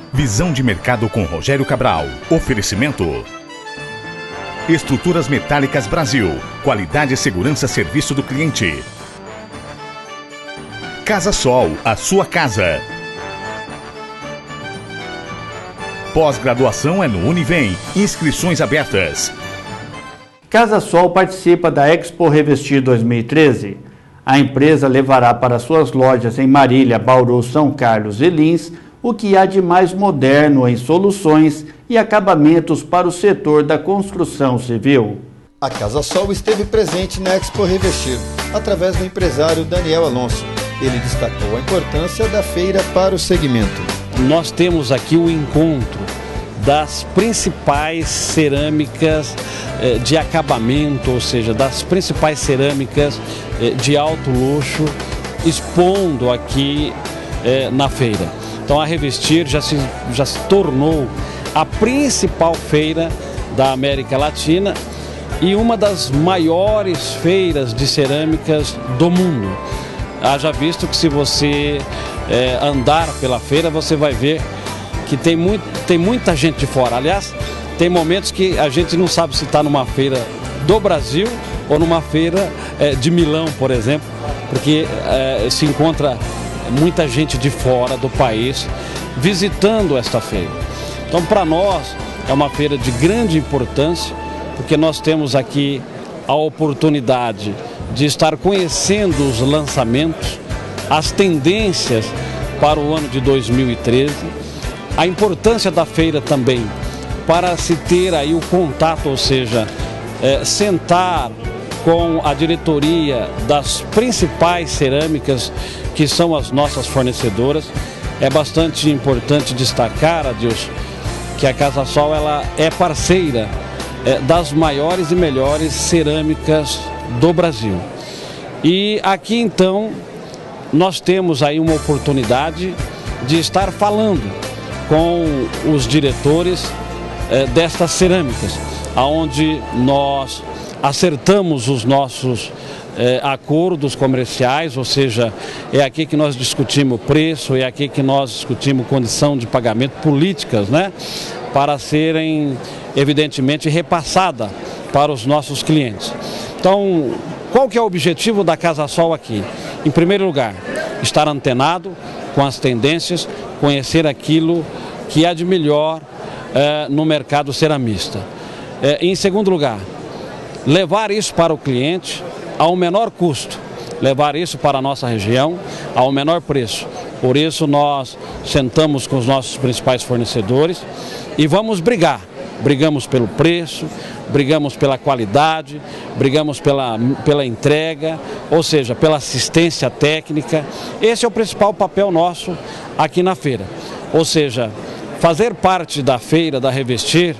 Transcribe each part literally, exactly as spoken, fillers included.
Visão de mercado com Rogério Cabral. Oferecimento. Estruturas Metálicas Brasil. Qualidade, segurança, serviço do cliente. Casa Sol, a sua casa. Pós-graduação é no Univem. Inscrições abertas. Casa Sol participa da Expo Revestir dois mil e treze. A empresa levará para suas lojas em Marília, Bauru, São Carlos e Lins o que há de mais moderno em soluções e acabamentos para o setor da construção civil. A Casa Sol esteve presente na Expo Revestir, através do empresário Daniel Alonso. Ele destacou a importância da feira para o segmento. Nós temos aqui o encontro das principais cerâmicas eh, de acabamento, ou seja, das principais cerâmicas eh, de alto luxo, expondo aqui eh, na feira. Então a Revestir já se, já se tornou a principal feira da América Latina e uma das maiores feiras de cerâmicas do mundo. Haja visto que se você é, andar pela feira, você vai ver que tem, muito, tem muita gente de fora. Aliás, tem momentos que a gente não sabe se está numa feira do Brasil ou numa feira é, de Milão, por exemplo, porque é, se encontra muita gente de fora do país visitando esta feira. Então, para nós, é uma feira de grande importância, porque nós temos aqui a oportunidade de estar conhecendo os lançamentos, as tendências para o ano de dois mil e treze, a importância da feira também para se ter aí o contato, ou seja, é, sentar com a diretoria das principais cerâmicas que são as nossas fornecedoras. É bastante importante destacar, Adilson, que a Casa Sol ela é parceira é, das maiores e melhores cerâmicas do Brasil. E aqui então nós temos aí uma oportunidade de estar falando com os diretores eh, destas cerâmicas, aonde nós acertamos os nossos eh, acordos comerciais, ou seja, é aqui que nós discutimos preço, é aqui que nós discutimos condição de pagamento, políticas, né, para serem evidentemente repassada para os nossos clientes. Então, qual que é o objetivo da Casa Sol aqui? Em primeiro lugar, estar antenado com as tendências, conhecer aquilo que há de melhor eh, no mercado ceramista. Eh, em segundo lugar, levar isso para o cliente ao menor custo, levar isso para a nossa região ao menor preço. Por isso nós sentamos com os nossos principais fornecedores e vamos brigar. Brigamos pelo preço, brigamos pela qualidade, brigamos pela, pela entrega, ou seja, pela assistência técnica. Esse é o principal papel nosso aqui na feira. Ou seja, fazer parte da feira, da Revestir,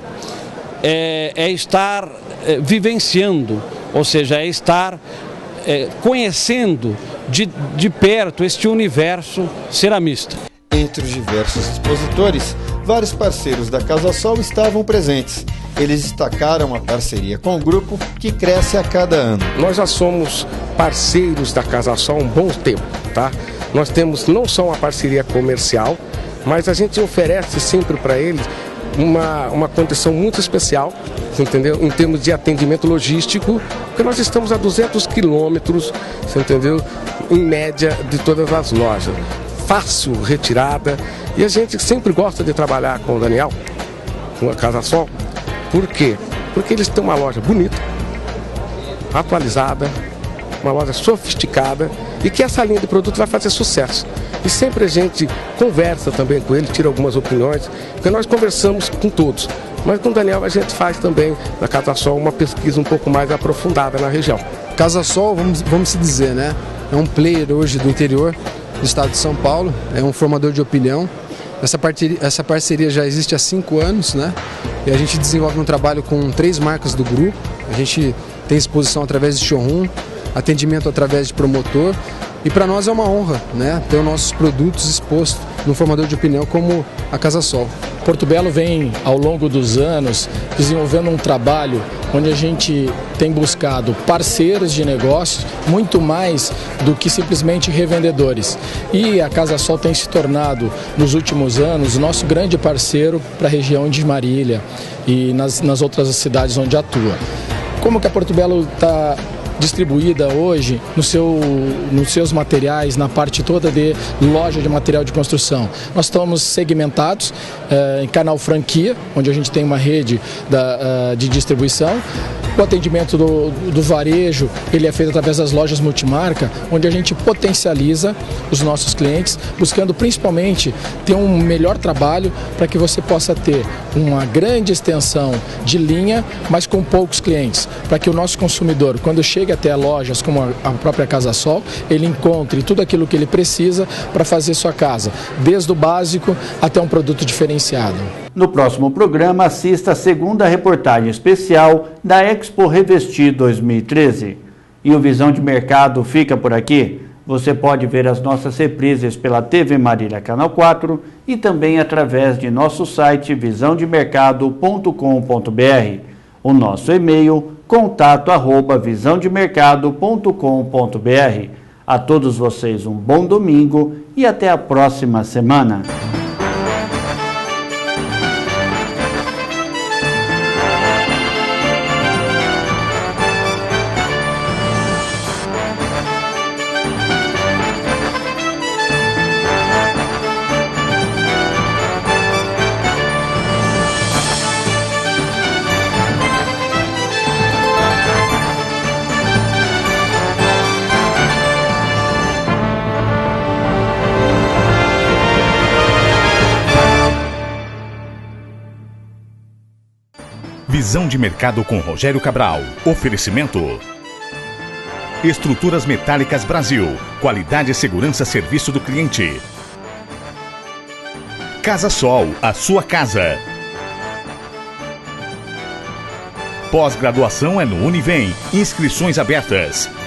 é, é estar é, vivenciando, ou seja, é estar é, conhecendo de, de perto este universo ceramista. Entre os diversos expositores, vários parceiros da Casa Sol estavam presentes. Eles destacaram a parceria com o grupo, que cresce a cada ano. Nós já somos parceiros da Casa Sol há um bom tempo, tá? Nós temos não só uma parceria comercial, mas a gente oferece sempre para eles uma, uma condição muito especial, entendeu? Em termos de atendimento logístico, porque nós estamos a duzentos quilômetros, entendeu? Em média de todas as lojas. Fácil retirada, e a gente sempre gosta de trabalhar com o Daniel, com a Casa Sol. Por quê? Porque eles têm uma loja bonita, atualizada, uma loja sofisticada e que essa linha de produto vai fazer sucesso. E sempre a gente conversa também com ele, tira algumas opiniões, porque nós conversamos com todos. Mas com o Daniel a gente faz também, na Casa Sol, uma pesquisa um pouco mais aprofundada na região. Casa Sol, vamos, vamos se dizer, né? É um player hoje do interior do estado de São Paulo, é um formador de opinião. Essa parceria, essa parceria já existe há cinco anos, né? E a gente desenvolve um trabalho com três marcas do grupo. A gente tem exposição através de showroom, atendimento através de promotor E para nós é uma honra, né, ter os nossos produtos expostos no formador de opinião como a Casa Sol. Porto Belo vem, ao longo dos anos, desenvolvendo um trabalho onde a gente tem buscado parceiros de negócios muito mais do que simplesmente revendedores. E a Casa Sol tem se tornado, nos últimos anos, o nosso grande parceiro para a região de Marília e nas, nas outras cidades onde atua. Como que a Porto Belo está distribuída hoje no seu, nos seus materiais, na parte toda de loja de material de construção? Nós estamos segmentados eh, em canal franquia, onde a gente tem uma rede da, uh, de distribuição. O atendimento do, do varejo, ele é feito através das lojas multimarca, onde a gente potencializa os nossos clientes, buscando principalmente ter um melhor trabalho para que você possa ter uma grande extensão de linha, mas com poucos clientes, para que o nosso consumidor, quando chega até lojas como a própria Casa Sol, ele encontre tudo aquilo que ele precisa para fazer sua casa, desde o básico até um produto diferenciado. No próximo programa, assista a segunda reportagem especial da Expo Revestir dois mil e treze. E o Visão de Mercado fica por aqui. Você pode ver as nossas reprises pela T V Marília Canal quatro e também através de nosso site visão de mercado ponto com ponto br. O nosso e-mail, contato arroba visão de mercado ponto com ponto br. A todos vocês um bom domingo e até a próxima semana. Visão de Mercado com Rogério Cabral. Oferecimento. Estruturas Metálicas Brasil. Qualidade, segurança, serviço do cliente. Casa Sol, a sua casa. Pós-graduação é no Univem. Inscrições abertas.